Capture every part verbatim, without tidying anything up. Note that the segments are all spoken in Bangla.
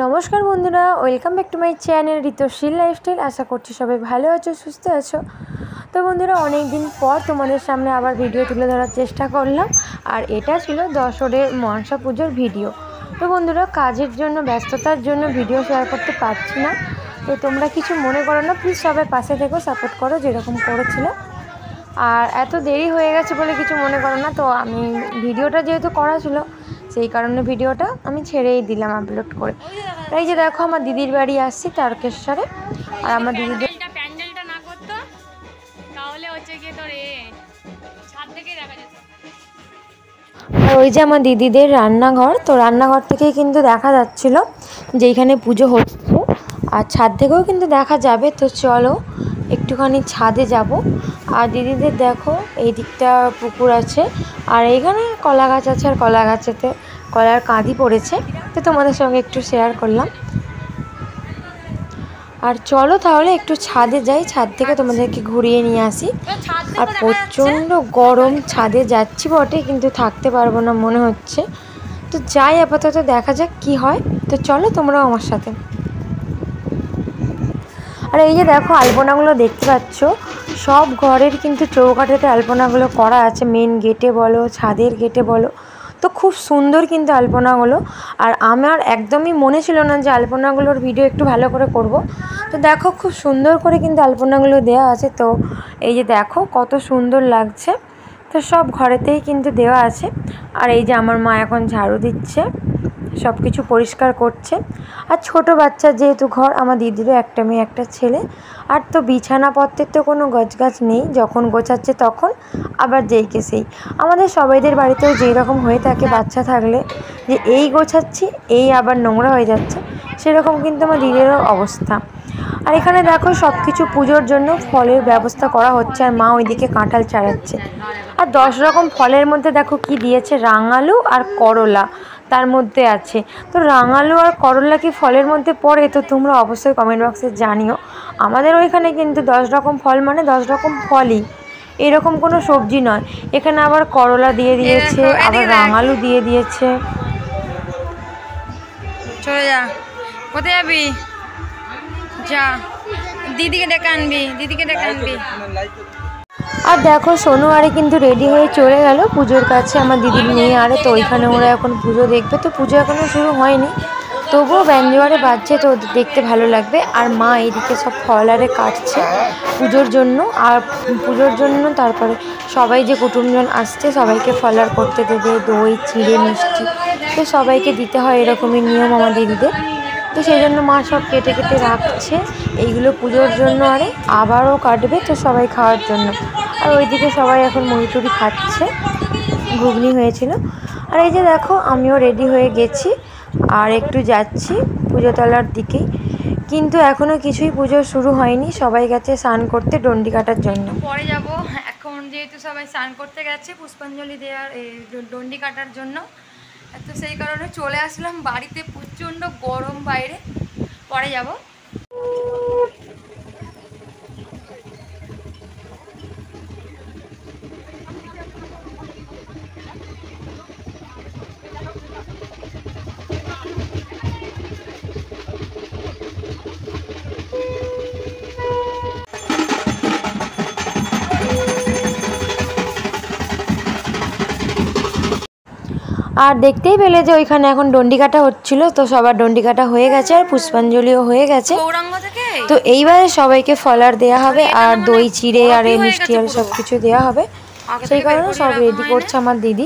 নমস্কার বন্ধুরা, welcome back to my channel Ritushree lifestyle. আশা করছি সবাই ভালো আছো, সুস্থ আছো। তো বন্ধুরা, অনেক দিন পর তোমাদের সামনে আবার ভিডিও তুলে ধরার চেষ্টা করলাম। আর এটা ছিল দশরের মনসা পুজোর ভিডিও। তো বন্ধুরা, কাজের জন্য ব্যস্ততার জন্য ভিডিও শেয়ার করতে পারছি না। তো তোমরা কিছু মনে করো না, প্লিজ সবাই পাশে থেকো, সাপোর্ট করো যেরকম করেছিল। আর এত দেরি হয়ে গেছে বলে কিছু মনে করো না। তো আমি ভিডিওটা যেহেতু করা ছিল, সেই কারণে ভিডিওটা আমি ছেড়েই দিলাম আপলোড করে। এই যে দেখো, আমার দিদির বাড়ি আসছি তারকেশ্বরে। আর আমার দিদিদের প্যান্ডেলটা না করতো তাহলে হচ্ছে গিয়ে তোর এ ছাদ থেকেই দেখা যেত। আর ওই যে আমার দিদিদের রান্নাঘর, তো রান্নাঘর থেকেই কিন্তু দেখা যাচ্ছিল যে এইখানে পুজো হচ্ছে। আর ছাদ থেকেও কিন্তু দেখা যাবে। তো চলো একটুখানি ছাদে যাব। আর দিদিদের দেখো, এই দিকটা পুকুর আছে, আর এইখানে কলা গাছ আছে, আর কলা গাছেতে কলার কাঁদি পড়েছে। তো তোমাদের সঙ্গে একটু শেয়ার করলাম। আর চলো তাহলে একটু ছাদে যাই, ছাদ থেকে তোমাদেরকে ঘুরিয়ে নিয়ে আসি। আর প্রচণ্ড গরম, ছাদে যাচ্ছি বটে কিন্তু থাকতে পারবো না মনে হচ্ছে। তো যাই, আপাতত দেখা যাক কি হয়। তো চলো তোমরাও আমার সাথে। আর এই যে দেখো, আলপনাগুলো দেখতে পাচ্ছ, সব ঘরের কিন্তু চৌকাঠেতে আলপনাগুলো করা আছে। মেন গেটে বলো, ছাদের গেটে বলো, তো খুব সুন্দর কিন্তু আলপনাগুলো। আর আমার একদমই মনে ছিল না যে আলপনাগুলোর ভিডিও একটু ভালো করে করব। তো দেখো, খুব সুন্দর করে কিন্তু আলপনাগুলো দেওয়া আছে। তো এই যে দেখো কত সুন্দর লাগছে। তো সব ঘরেতেই কিন্তু দেওয়া আছে। আর এই যে আমার মা এখন ঝাড়ু দিচ্ছে, সব কিছু পরিষ্কার করছে। আর ছোট বাচ্চা যেহেতু ঘর, আমার দিদিরও একটা মেয়ে একটা ছেলে। আর তো বিছানাপত্রের তো কোনো গজগাছ নেই, যখন গোছাচ্ছে তখন আবার যেইকে সেই। আমাদের সবাইদের বাড়িতেও যেই রকম হয়ে থাকে বাচ্চা থাকলে, যে এই গোছাচ্ছি এই আবার নোংরা হয়ে যাচ্ছে, সেরকম কিন্তু আমার দিদিরও অবস্থা। আর এখানে দেখো, সব কিছু পুজোর জন্য ফলের ব্যবস্থা করা হচ্ছে। আর মা ওইদিকে কাঁঠাল ছাড়াচ্ছে। আর দশ রকম ফলের মধ্যে দেখো কি দিয়েছে, রাঙালু আর করলা তার মধ্যে আছে। তো রাঙালু আর করলা কি ফলের মধ্যে পড়ে? তো তোমরা অবশ্যই কমেন্ট বক্সে জানিও। আমাদের ওইখানে কিন্তু দশ রকম ফল মানে দশ রকম ফলই, এরকম কোনো সবজি নয়। এখানে আবার করলা দিয়ে দিয়েছে, আবার রাঙালু দিয়ে দিয়েছে। চলে যা, কোথায় যাবি? যা, দিদিকে ডেকে আনবি, দিদিকে ডেকে আনবি। আর দেখো, সোনু আরে কিন্তু রেডি হয়ে চলে গেল পুজোর কাছে, আমার দিদির মেয়ে আরে। তো ওইখানে ওরা এখন পুজো দেখবে। তো পুজো এখনও শুরু হয়নি, তবুও ব্যান্ডজোয়ারে বাজছে, তো দেখতে ভালো লাগবে। আর মা এইদিকে সব ফল আরে কাটছে পুজোর জন্য। আর পুজোর জন্য তারপরে সবাই যে কুটুমজন আসছে সবাইকে ফলার করতে দেবে, দই চিড়ে মিষ্টি, তো সবাইকে দিতে হয়, এরকমই নিয়ম আমার দিদিদের। তো সেই জন্য মা সব কেটে কেটে রাখছে এইগুলো পুজোর জন্য, আরে আবারও কাটবে তো সবাই খাওয়ার জন্য। আর ওইদিকে সবাই এখন মুড়ি টুড়ি খাচ্ছে, ঘুগনি হয়েছিল। আর এই যে দেখো, আমিও রেডি হয়ে গেছি আর একটু যাচ্ছি পুজোতলার দিকেই। কিন্তু এখনও কিছুই পুজো শুরু হয়নি, সবাই গেছে স্নান করতে ডন্ডি কাটার জন্য। পরে যাব, এখন যেহেতু সবাই স্নান করতে গেছে পুষ্পাঞ্জলি দেওয়ার, এই ডন্ডি কাটার জন্য, তো সেই কারণে চলে আসলাম বাড়িতে। প্রচণ্ড গরম বাইরে, পরে যাব। আর দেখতেই পেলে যে ওইখানে এখন ডন্ডি কাটা হচ্ছিল। তো সবার ডন্ডি কাটা হয়ে গেছে আর পুষ্পাঞ্জলিও হয়ে গেছে। তো এইবারে সবাইকে ফলার দেয়া হবে, আর দই চিড়ে আর মিষ্টি আর সব কিছু দেওয়া হবে। সেই কারণে সব রেডি করছে আমার দিদি।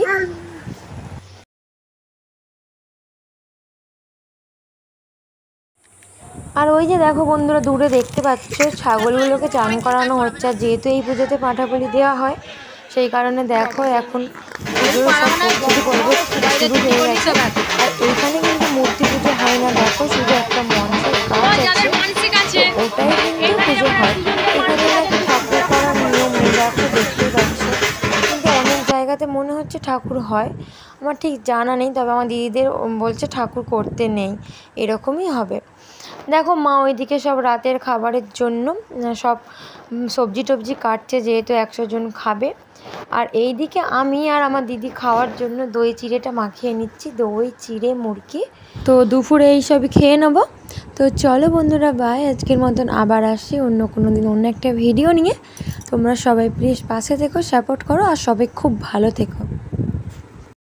আর ওই যে দেখো বন্ধুরা, দূরে দেখতে পাচ্ছ ছাগলগুলোকে চান করানো হচ্ছে। আর যেহেতু এই পুজোতে পাঁঠা বলি দেওয়া হয়, সেই কারণে দেখো এখন পুজোর সব প্রস্তুতি করবে শুরু হয়ে গেছে। আর এইখানে কিন্তু মূর্তি পুজো হয় না, দেখো শুধু একটা মঞ্চের কাজ আছে, ওটাই কিন্তু পুজো হয়। এখানে নাকি ঠাকুর করার নিয়ম নেই, দেখো দেখতেই পাচ্ছ। কিন্তু অনেক জায়গাতে মনে হচ্ছে ঠাকুর হয়, আমার ঠিক জানা নেই। তবে আমার দিদিদের বলছে ঠাকুর করতে নেই, এরকমই হবে। দেখো মা ওইদিকে সব রাতের খাবারের জন্য সব সবজি টবজি কাটছে, যেহেতু একশো জন খাবে। আর এইদিকে আমি আর আমার দিদি খাওয়ার জন্য দই চিড়েটা মাখিয়ে নিচ্ছি, দই চিড়ে মুরগি। তো দুপুরে এইসবই খেয়ে নেবো। তো চলো বন্ধুরা, বাই, আজকের মতন আবার আসি অন্য কোনো দিন অন্য একটা ভিডিও নিয়ে। তোমরা সবাই প্লিজ পাশে থেকো, সাপোর্ট করো, আর সবাই খুব ভালো থেকো।